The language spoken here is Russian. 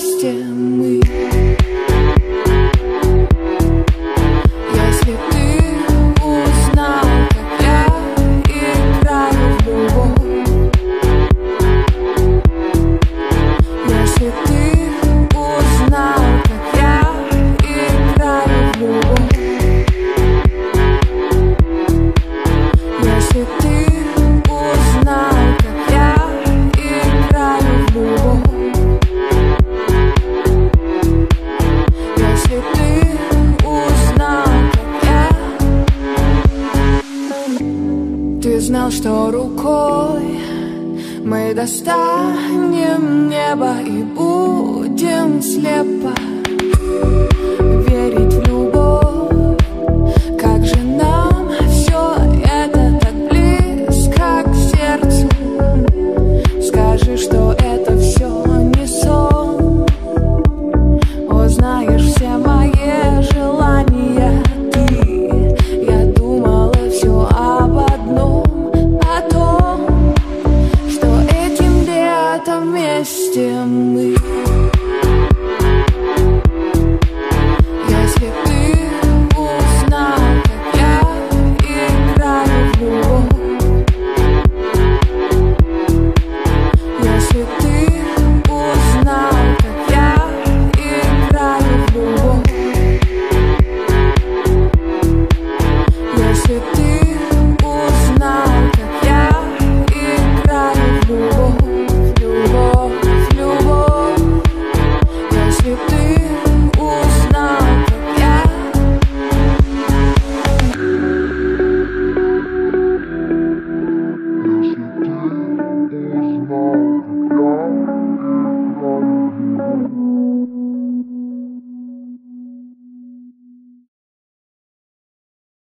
вместе мы. Если ты узнал, как я играю в любовь, если ты узнал, как я играю в любовь, если ты узнал, как я играю в любовь, если ты узнал, как я. Ты знал, что рукой мы достанем небо и будем слепо